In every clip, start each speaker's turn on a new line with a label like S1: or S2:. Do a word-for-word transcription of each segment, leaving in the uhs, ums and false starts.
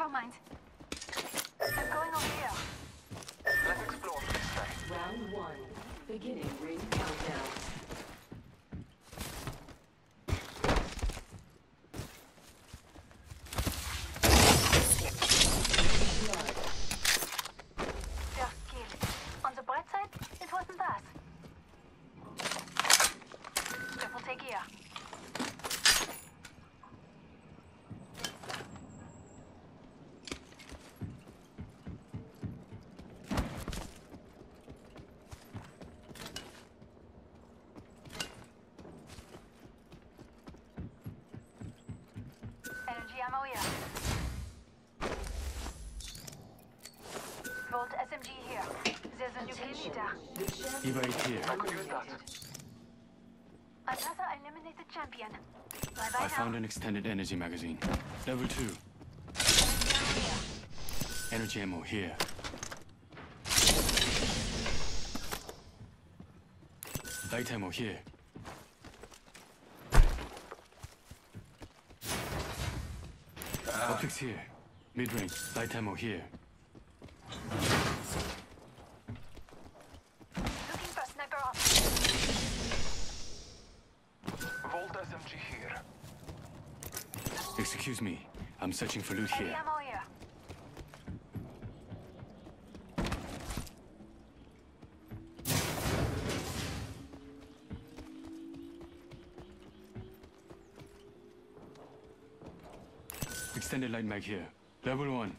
S1: Never mind. I'm going over here.
S2: Let's explore this side.
S3: Round one. Beginning ring countdown.
S1: Ammo here. Volt S M G here. There's a new kill leader.
S4: E-bike here.
S2: I could use that.
S1: Another eliminated champion. Bye bye
S4: I
S1: now.
S4: found an extended energy magazine. Level two. Energy ammo here. Light ammo here. Optics here. Mid-range. Light ammo here.
S1: Looking for sniper op.
S2: Volt S M G here.
S4: Excuse me. I'm searching for loot
S1: Heavy
S4: here.
S1: ammo here.
S4: Extended light mag here. Level one.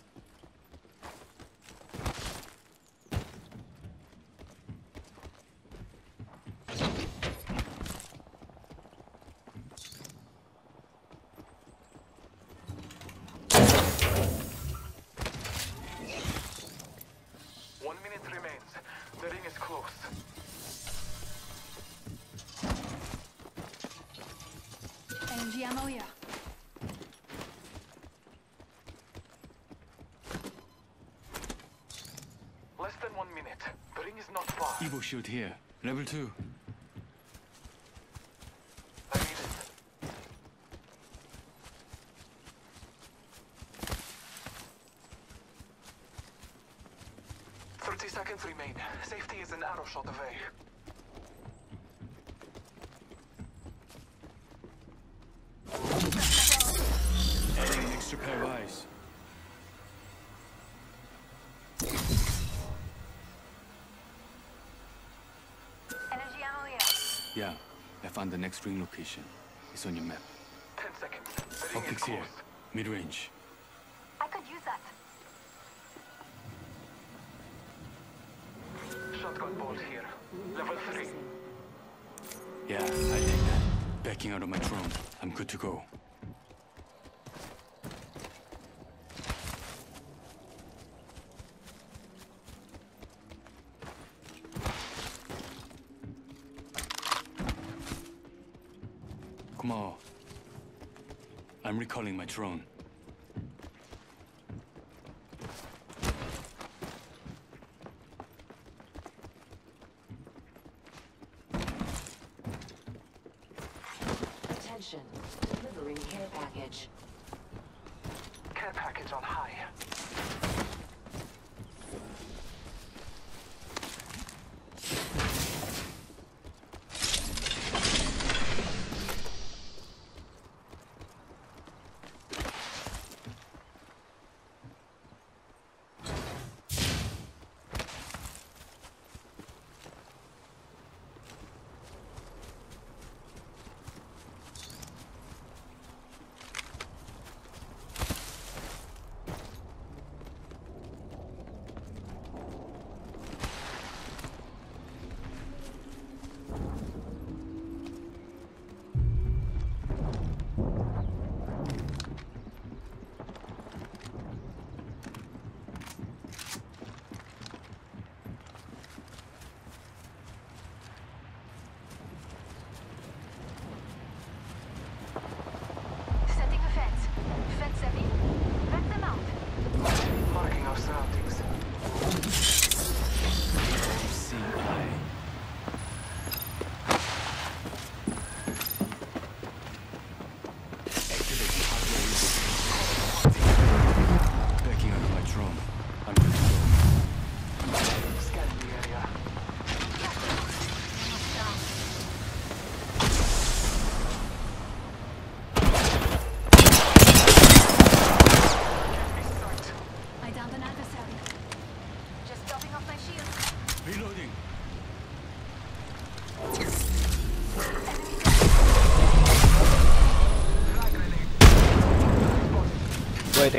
S2: One minute remains. The ring is close.
S1: Energy ammo here.
S2: Less than one minute. The ring is not far.
S4: Evo shield here. Level two.
S2: I need it. Thirty seconds remain. Safety is an arrow shot away.
S4: Adding an extra pair of eyes.
S1: Energy ammo here.
S4: Yeah, I found the next ring location. It's on your map.
S2: Ten seconds. The ring is
S4: Optics here.
S2: close.
S4: Mid-range.
S1: I could use that.
S2: Shotgun bolt here. Level three.
S4: Yeah, I take that. Backing out of my drone. I'm good to go. 고마워. I'm recalling my drone.
S3: Attention. Delivering care package.
S2: Care package on high.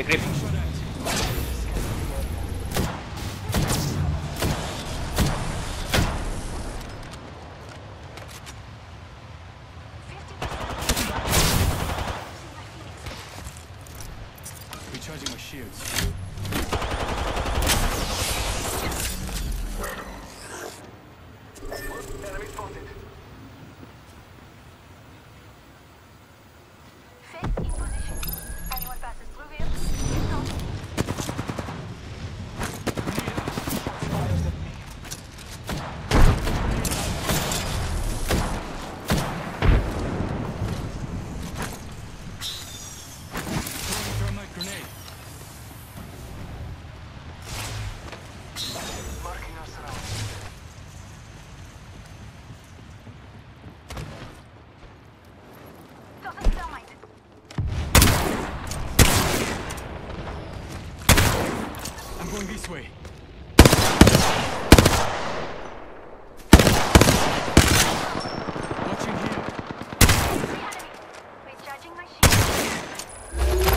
S5: Hey, creep.
S4: Recharging my shields.
S2: Enemy spotted.
S1: Fence in position. Anyone passes through here? No.
S2: Fires at me.
S4: Throwing thermite grenade.
S2: Marking us around.
S1: Tossing thermite.
S4: I'm going this way. Watching here.
S1: The enemy. Recharging my shield.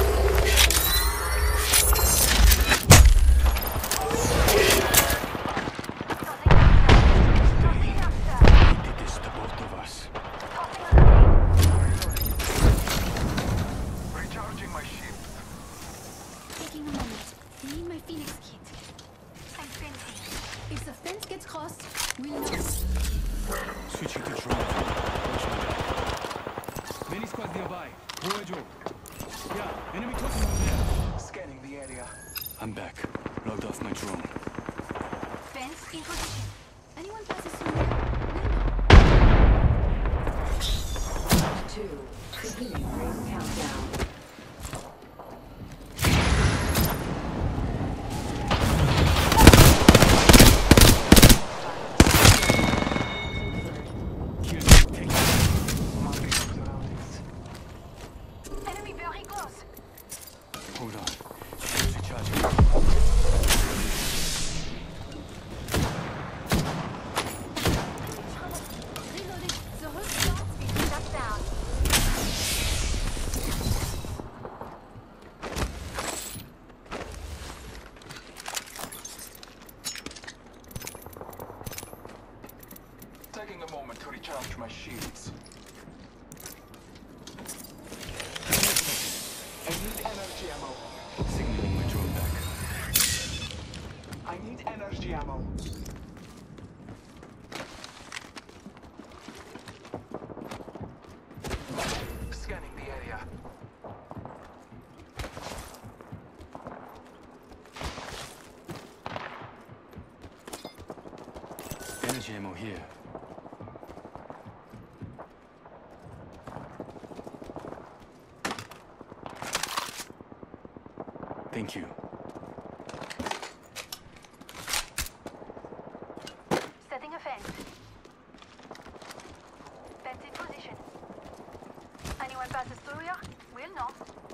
S1: Tossing outside. Tossing outside.
S4: He did this to both of us.
S1: Tossing a grenade.
S2: Recharging my shield.
S6: Taking a moment. Need my Phoenix kit.
S1: I'm fencing.
S6: If the fence gets crossed, we'll know.
S4: Switching to drone. Watch my back. Many squads nearby. 보여줘. Yeah, enemy talking over there.
S2: Scanning the area.
S4: I'm back. Logged off my drone.
S1: Fence in position.
S6: Anyone passes through here, we'll know.
S3: Two. Beginning ring countdown.
S4: Kill me. Take it.
S2: Marking our surroundings.
S1: Enemy very close.
S4: Hold on. Shields recharging.
S6: Reloading. The whole squad
S1: It's shut down.
S2: Taking a moment to recharge my shields. I need energy ammo.
S4: Signaling my drone back.
S2: I need energy ammo. Scanning the area.
S4: Energy ammo here. Thank you.
S1: Setting a fence. Fence in position. Anyone passes through here? We'll know.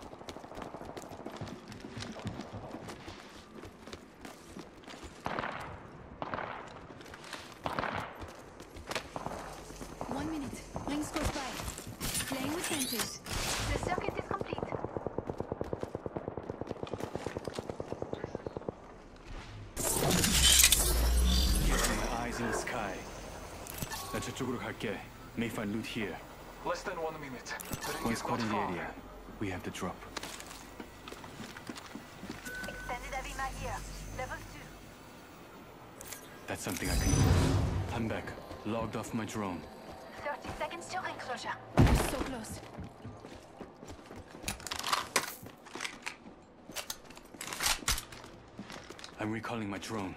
S6: One minute. Rings close by. Playing with fences.
S1: The circuit is complete.
S4: Keeping my eyes in the sky. 나 저쪽으로 갈게. May find loot here.
S2: Less than one minute. The ring
S4: One
S2: is
S4: squad
S2: not
S4: in the
S2: far.
S4: area. We have the drop.
S1: Extended heavy mag here. Level two.
S4: That's something I can do. I'm back. Logged off my drone.
S1: thirty seconds to ring closure.
S6: So close.
S4: I'm recalling my drone.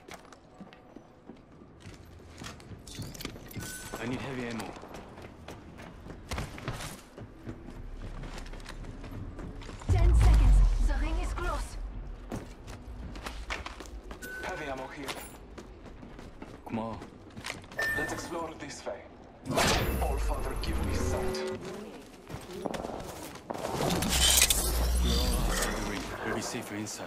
S4: I need heavy ammo.
S6: Ten seconds.
S1: The ring is close.
S2: Heavy ammo here.
S4: 고마워.
S2: Let's explore this way. All Father, give me sight.
S4: We're all outside the ring. We'll be safer inside.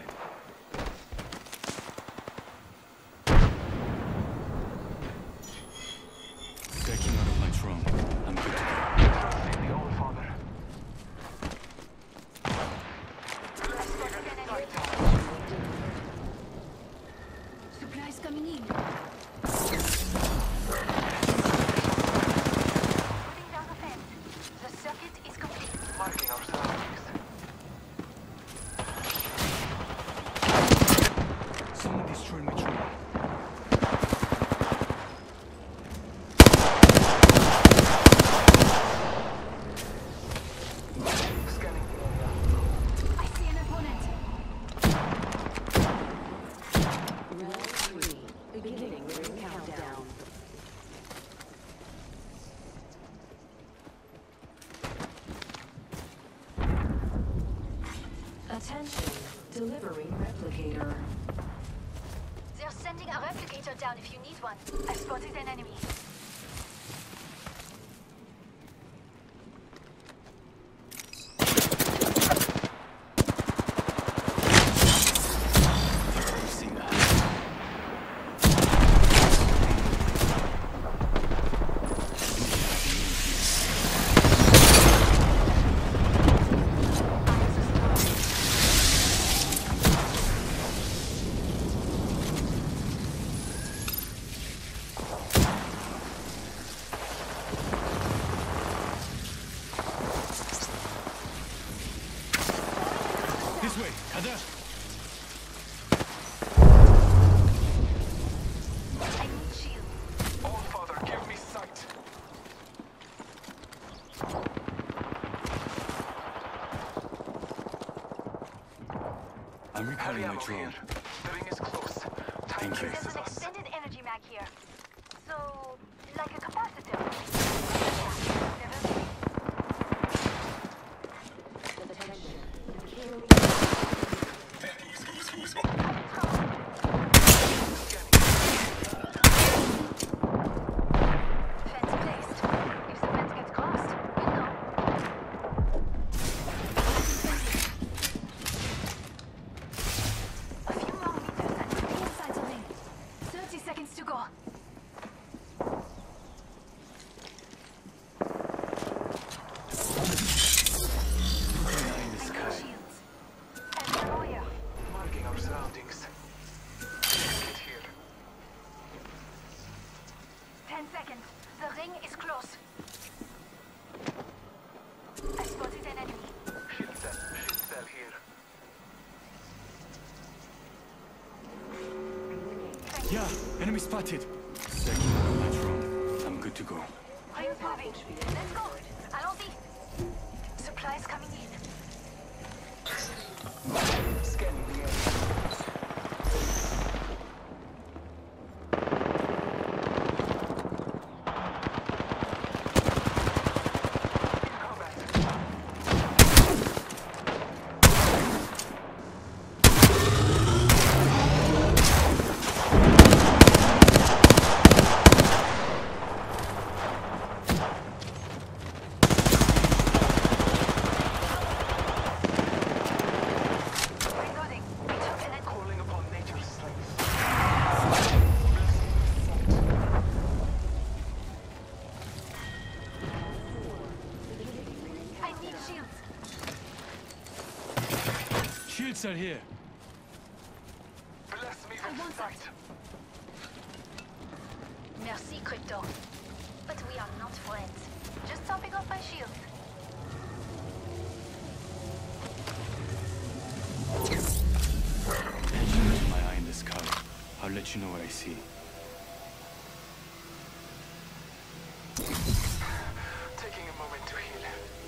S4: Backing out of my drone. I'm good to go.
S2: Trusting the All Father.
S1: Enemy
S4: sniper in my drone.
S2: Scanning the area.
S6: I see an opponent.
S3: Round three. Beginning ring countdown. Attention. Delivering replicator.
S1: They're sending a replicator down if you need one. I've spotted an enemy.
S4: We've seen that. This way, Kader.
S1: I need shield.
S2: All Father, give me sight.
S4: I'm
S2: Heavy
S4: recalling my
S2: ammo
S4: drone.
S2: here. The ring is close. Time
S4: Thank you.
S1: There's
S2: faces
S1: an
S2: us.
S1: extended energy mag here. So, like a capacitor. Level three.
S3: Attention. Kill.
S1: Fence placed. If the fence gets crossed, we'll know. A few more meters and we'll be inside the ring. Thirty seconds to go.
S4: Eye in the
S1: I
S4: sky.
S1: need shields. And ammo here.
S2: Marking our surroundings. Get here.
S1: Ten seconds. The ring is close. I spotted an enemy.
S2: Shield cell. Shield cell here.
S4: Yeah, enemy spotted. Second on my drone. I'm good to go.
S1: Ring's moving. Let's go. Allons-y. Supplies coming in.
S2: Scanning the area.
S1: Reloading. We took an enemy.
S2: Calling upon nature's strength.
S1: I need shields.
S4: Shields are here.
S2: Bless me
S1: I
S2: with
S1: want
S2: sight.
S1: Merci, Crypto. But we are not friends. Just topping off my shield.
S4: Keep my eye in the sky. I'll let you know what I see.
S2: Taking a moment to heal.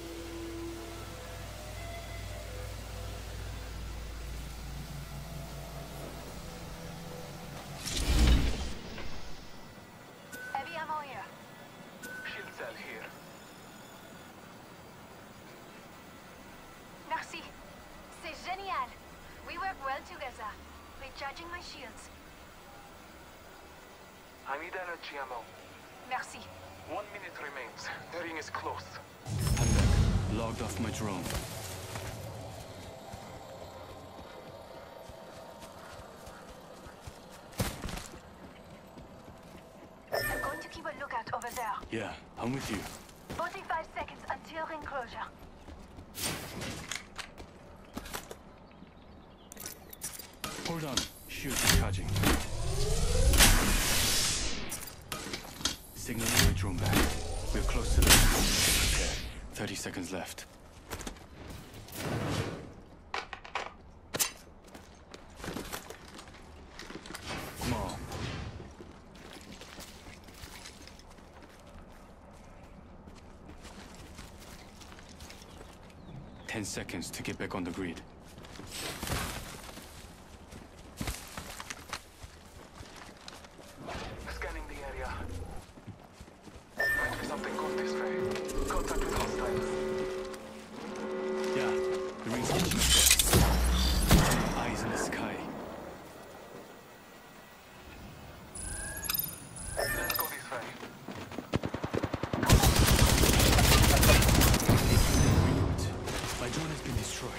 S1: Heavy ammo here.
S2: Shield cell here.
S1: Merci. C'est génial. We work well together. Recharging my shields.
S2: I need energy ammo.
S1: Merci.
S2: One minute remains. The ring is close.
S4: I'm back. Logged off my drone.
S1: I'm going to keep a lookout over there.
S4: Yeah, I'm with you.
S1: forty-five seconds until ring closure.
S4: Hold on. Shields recharging. Signaling my drone back. We're close to them. Prepare. Thirty seconds left. ten seconds to get back on the grid.
S2: Scanning the area. Might be something good this way. Contact with hostiles.
S4: Yeah, the ring's catching up there. Eyes in the sky.
S2: Let's go this way.
S4: My drone has been destroyed.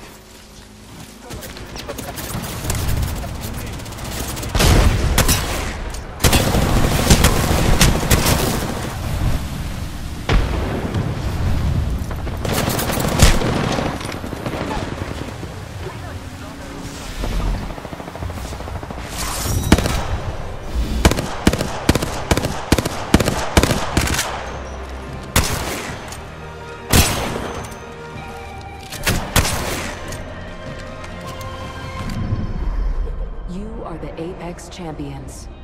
S3: You are the Apex Champions.